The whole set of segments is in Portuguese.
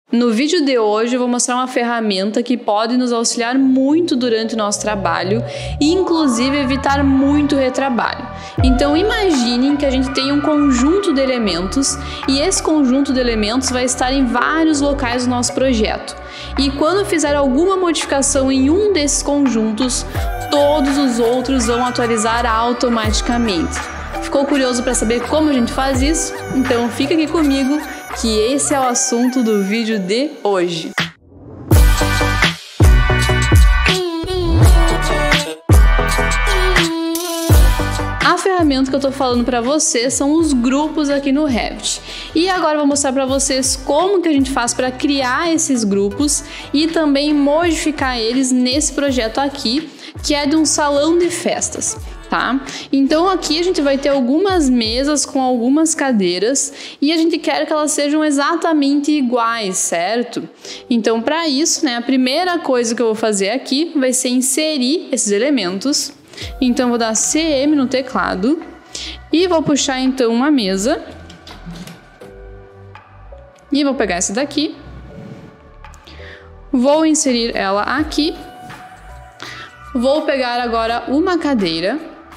No vídeo de hoje eu vou mostrar uma ferramenta que pode nos auxiliar muito durante o nosso trabalho e inclusive evitar muito retrabalho. Então imaginem que a gente tem um conjunto de elementos e esse conjunto de elementos vai estar em vários locais do nosso projeto. E quando fizer alguma modificação em um desses conjuntos, todos os outros vão atualizar automaticamente. Ficou curioso para saber como a gente faz isso? Então fica aqui comigo que esse é o assunto do vídeo de hoje. A ferramenta que eu tô falando para vocês são os grupos aqui no Revit. E agora eu vou mostrar para vocês como que a gente faz para criar esses grupos e também modificar eles nesse projeto aqui, que é de um salão de festas. Tá? Então aqui a gente vai ter algumas mesas com algumas cadeiras e a gente quer que elas sejam exatamente iguais, certo? Então para isso, né, a primeira coisa que eu vou fazer aqui vai ser inserir esses elementos. Então eu vou dar CM no teclado e vou puxar então uma mesa e vou pegar essa daqui, vou inserir ela aqui, vou pegar agora uma cadeira.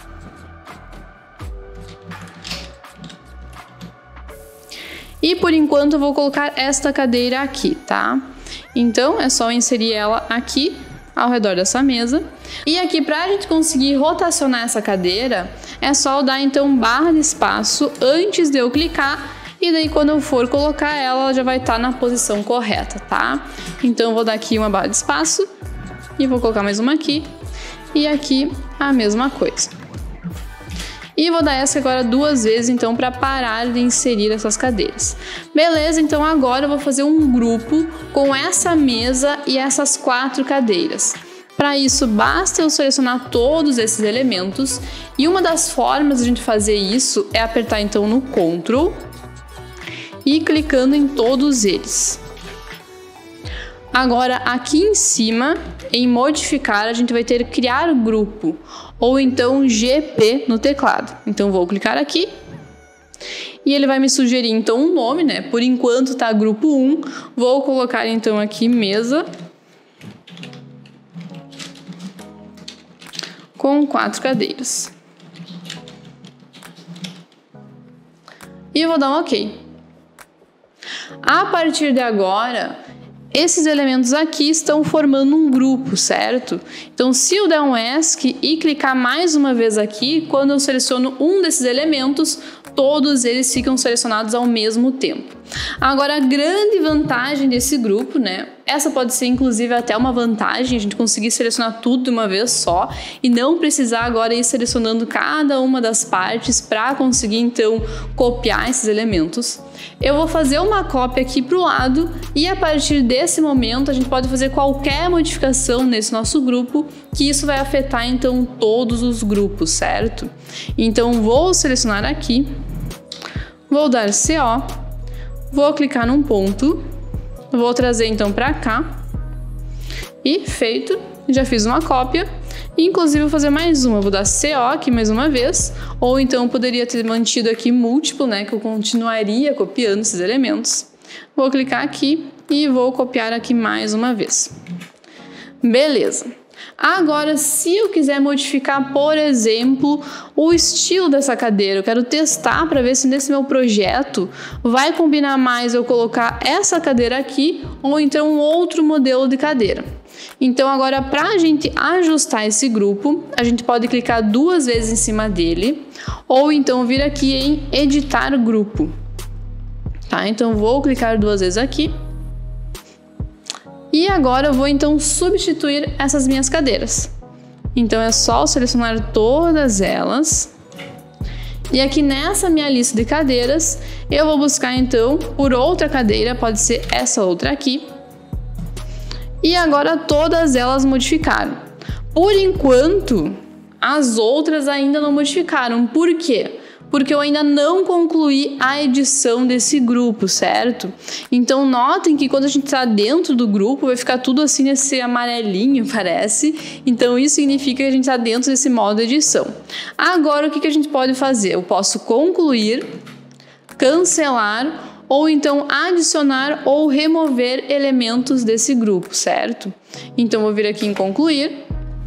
E por enquanto eu vou colocar esta cadeira aqui, tá? Então é só inserir ela aqui ao redor dessa mesa. E aqui para a gente conseguir rotacionar essa cadeira, é só dar então barra de espaço antes de eu clicar. E daí quando eu for colocar ela já vai estar na posição correta, tá? Então eu vou dar aqui uma barra de espaço e vou colocar mais uma aqui. E aqui a mesma coisa. E vou dar essa agora duas vezes, então, para parar de inserir essas cadeiras. Beleza, então agora eu vou fazer um grupo com essa mesa e essas 4 cadeiras. Para isso, basta eu selecionar todos esses elementos. E uma das formas de a gente fazer isso é apertar, então, no Ctrl e clicando em todos eles. Agora, aqui em cima, em modificar, a gente vai ter criar grupo, ou então GP no teclado. Então, vou clicar aqui e ele vai me sugerir, então, um nome, né? Por enquanto tá grupo 1, vou colocar, então, aqui mesa com 4 cadeiras. E eu vou dar um OK. A partir de agora, esses elementos aqui estão formando um grupo, certo? Então, se eu der um ESC e clicar mais uma vez aqui, quando eu seleciono um desses elementos, todos eles ficam selecionados ao mesmo tempo. Agora, a grande vantagem desse grupo, né? Essa pode ser inclusive até uma vantagem, a gente conseguir selecionar tudo de uma vez só e não precisar agora ir selecionando cada uma das partes para conseguir então copiar esses elementos. Eu vou fazer uma cópia aqui para o lado e a partir desse momento a gente pode fazer qualquer modificação nesse nosso grupo, que isso vai afetar então todos os grupos, certo? Então vou selecionar aqui, vou dar CO, vou clicar num ponto, vou trazer então para cá e feito, já fiz uma cópia. Inclusive vou fazer mais uma, vou dar CO aqui mais uma vez, ou então poderia ter mantido aqui múltiplo, né, que eu continuaria copiando esses elementos. Vou clicar aqui e vou copiar aqui mais uma vez. Beleza. Agora, se eu quiser modificar, por exemplo, o estilo dessa cadeira, eu quero testar para ver se nesse meu projeto vai combinar mais eu colocar essa cadeira aqui ou então um outro modelo de cadeira. Então agora, para a gente ajustar esse grupo, a gente pode clicar 2 vezes em cima dele ou então vir aqui em editar grupo. Tá? Então vou clicar 2 vezes aqui. E agora eu vou então substituir essas minhas cadeiras. Então é só selecionar todas elas. E aqui nessa minha lista de cadeiras, eu vou buscar então por outra cadeira, pode ser essa outra aqui. E agora todas elas modificaram. Por enquanto, as outras ainda não modificaram. Por quê? Porque eu ainda não concluí a edição desse grupo, certo? Então notem que quando a gente está dentro do grupo vai ficar tudo assim nesse amarelinho, parece. Então isso significa que a gente está dentro desse modo de edição. Agora o que a gente pode fazer? Eu posso concluir, cancelar ou então adicionar ou remover elementos desse grupo, certo? Então vou vir aqui em concluir.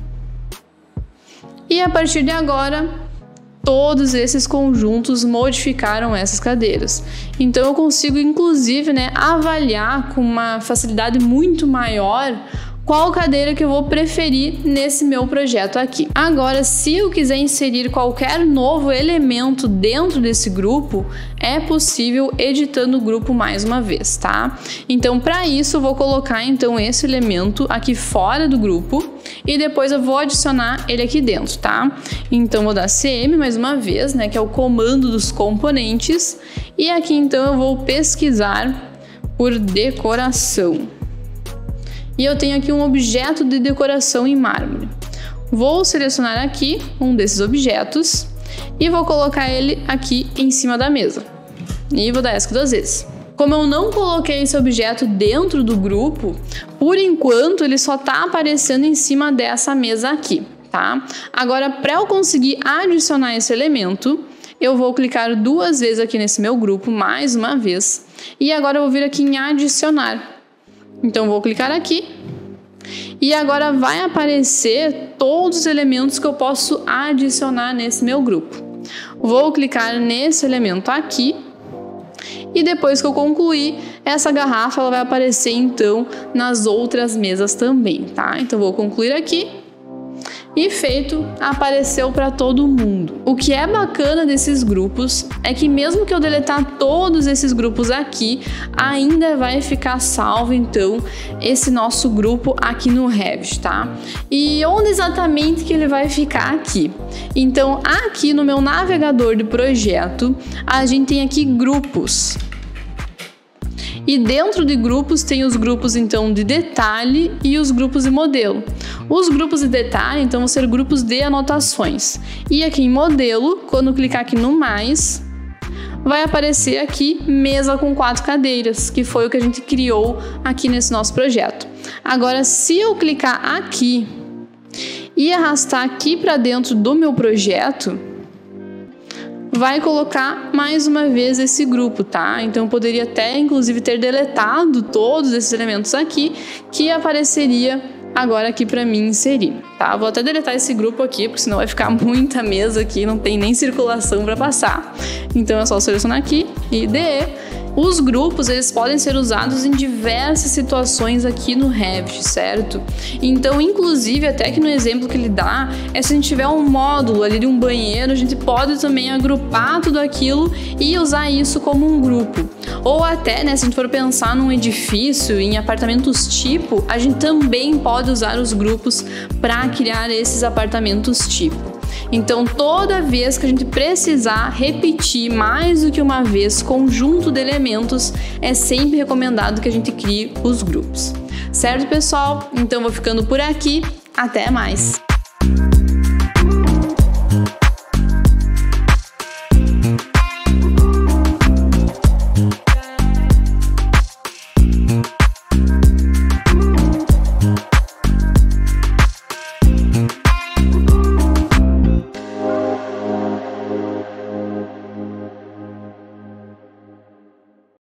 E a partir de agora, todos esses conjuntos modificaram essas cadeiras. Então eu consigo inclusive, avaliar com uma facilidade muito maior qual cadeira que eu vou preferir nesse meu projeto aqui. Agora, se eu quiser inserir qualquer novo elemento dentro desse grupo, é possível editando o grupo mais uma vez, tá? Então, para isso, eu vou colocar então esse elemento aqui fora do grupo e depois eu vou adicionar ele aqui dentro, tá? Então, vou dar CM mais uma vez, que é o comando dos componentes, e aqui então eu vou pesquisar por decoração. E eu tenho aqui um objeto de decoração em mármore. Vou selecionar aqui um desses objetos e vou colocar ele aqui em cima da mesa. E vou dar ESC 2 vezes. Como eu não coloquei esse objeto dentro do grupo, por enquanto ele só está aparecendo em cima dessa mesa aqui, tá? Agora, para eu conseguir adicionar esse elemento, eu vou clicar 2 vezes aqui nesse meu grupo, mais uma vez. E agora eu vou vir aqui em adicionar. Então, vou clicar aqui e agora vai aparecer todos os elementos que eu posso adicionar nesse meu grupo. Vou clicar nesse elemento aqui e depois que eu concluir, essa garrafa ela vai aparecer então nas outras mesas também, tá? Então, vou concluir aqui. E feito, apareceu para todo mundo. O que é bacana desses grupos é que mesmo que eu deletar todos esses grupos aqui, ainda vai ficar salvo então esse nosso grupo aqui no Revit, tá? E onde exatamente que ele vai ficar aqui? Então, aqui no meu navegador de projeto, a gente tem aqui grupos. E dentro de grupos tem os grupos então de detalhe e os grupos de modelo. Os grupos de detalhe então vão ser grupos de anotações. E aqui em modelo, quando clicar aqui no mais, vai aparecer aqui mesa com 4 cadeiras, que foi o que a gente criou aqui nesse nosso projeto. Agora, se eu clicar aqui e arrastar aqui para dentro do meu projeto, vai colocar mais uma vez esse grupo, tá? Então eu poderia até inclusive ter deletado todos esses elementos aqui que apareceria agora aqui para mim inserir, tá? Vou até deletar esse grupo aqui, porque senão vai ficar muita mesa aqui, não tem nem circulação para passar. Então é só selecionar aqui e DE. Os grupos, eles podem ser usados em diversas situações aqui no Revit, certo? Então, inclusive, até que no exemplo que ele dá, se a gente tiver um módulo ali de um banheiro, a gente pode também agrupar tudo aquilo e usar isso como um grupo. Ou até, se a gente for pensar num edifício, em apartamentos tipo, a gente também pode usar os grupos para criar esses apartamentos tipo. Então, toda vez que a gente precisar repetir mais do que uma vez conjunto de elementos, é sempre recomendado que a gente crie os grupos. Certo, pessoal? Então, vou ficando por aqui. Até mais!